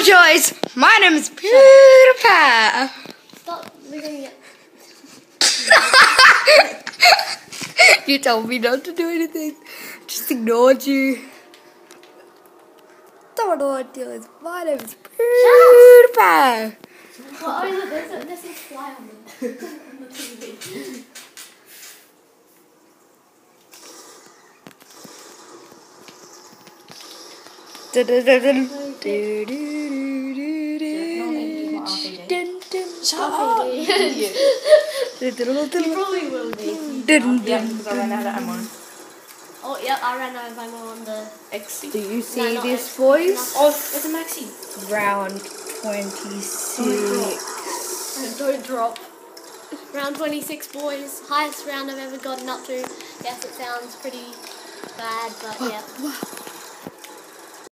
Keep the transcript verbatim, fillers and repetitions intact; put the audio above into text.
choice. My name is PewDiePie. Stop looking at. You told me not to do anything. Just ignored you. Don't know what it is. My name is PewDiePie. Well, oh, look, there's a, there's a fly on the, on the T V. Dun, dun, dun, dun. Shut up, idiot. You probably will be. Dun, Yeah, dun, because I ran out of ammo. Oh, yeah, I ran out of ammo on the... X. Do you see No, not this, X. boys? Oh, it's a maxi. Round twenty-six. Don't drop. Round twenty-six, boys. Highest round I've ever gotten up to. Yes, it sounds pretty bad, but yeah.